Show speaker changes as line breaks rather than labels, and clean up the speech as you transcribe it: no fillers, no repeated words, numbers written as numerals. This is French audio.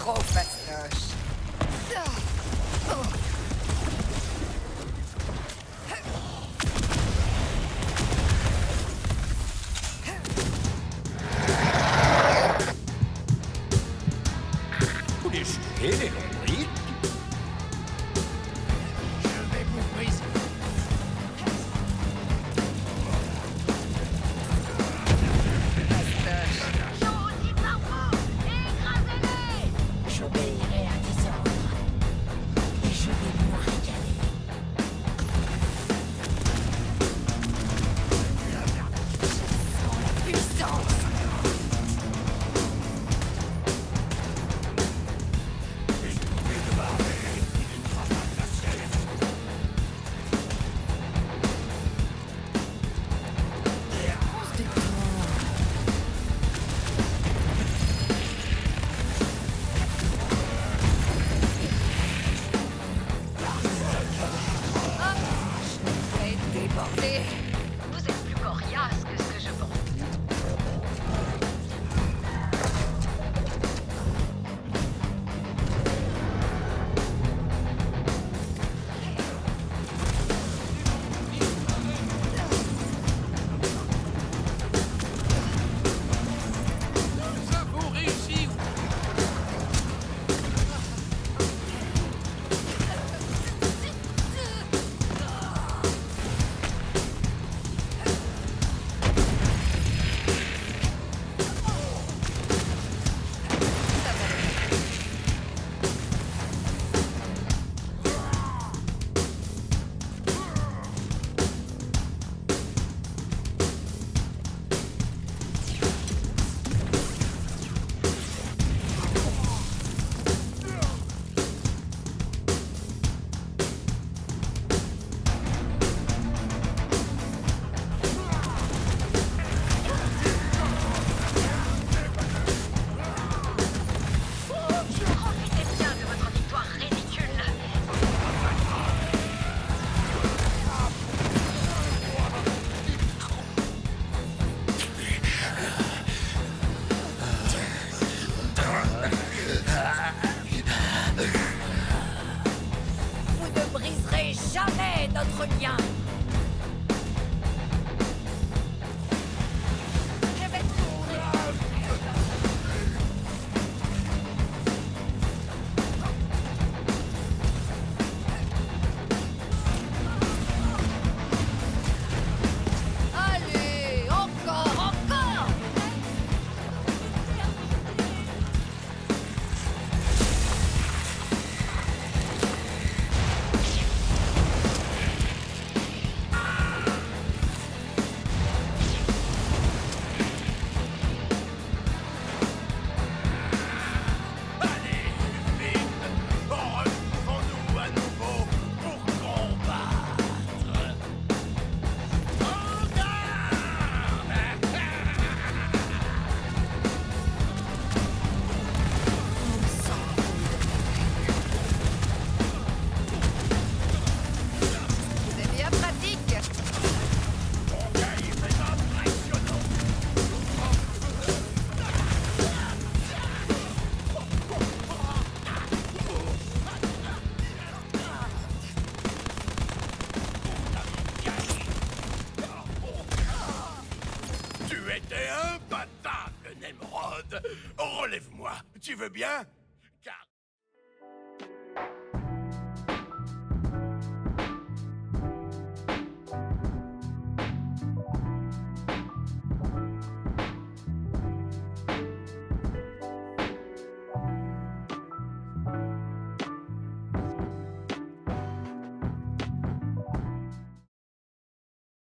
trop fastoche.
Vous les jugez, les lombriques?
Je vais vous briser.
Fastoche.
Aussi par vous! Écrasez-les!
J'obéirai à tes ordres. Et je vais me régaler.
Puissance.
On se détend.
Je vais déborder.
Vous êtes plus coriace que ce que je pense.
Nous avons réussi.
Profitez bien de votre victoire ridicule.
Vous ne briserez jamais notre lien. Je vais mourir.
Allez, encore, encore.
Allez, vite! Retrouvons-nous à nouveau pour combattre! En garde!
C'est bien pratique.
C'est impressionnant! Tu étais imbattable, Nemrod! Relève-moi, tu veux bien?